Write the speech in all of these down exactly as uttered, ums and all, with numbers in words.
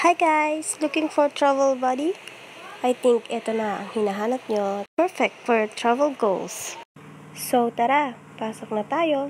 Hi guys! Looking for travel buddy? I think ito na ang hinahanap nyo. Perfect for travel goals. So tara, pasok na tayo!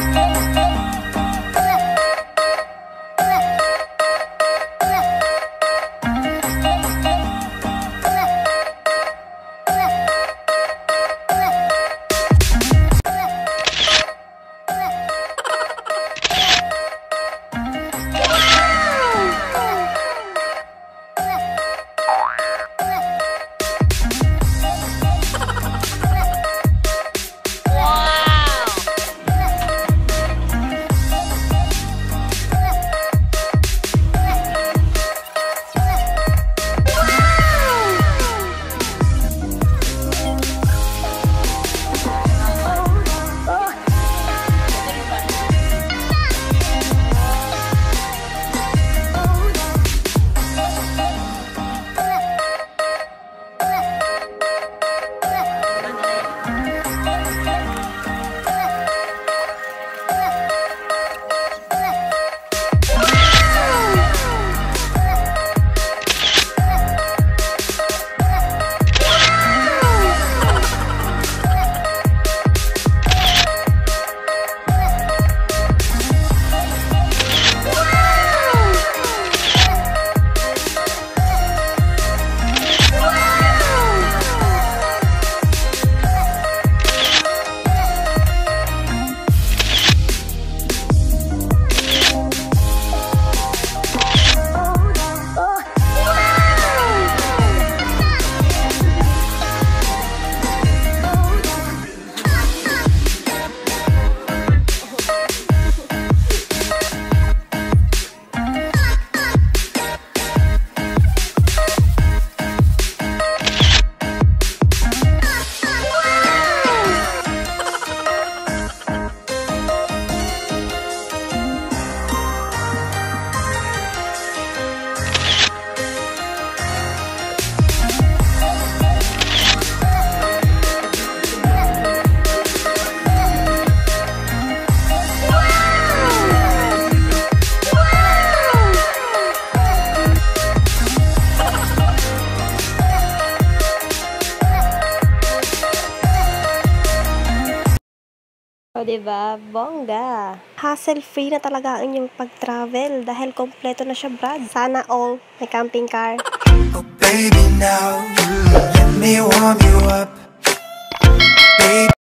O diba? Bongga! Hassle-free na talaga ang inyong pag-travel dahil kompleto na siya, Brad. Sana all may camping car. Oh baby, now let me warm you up. Baby.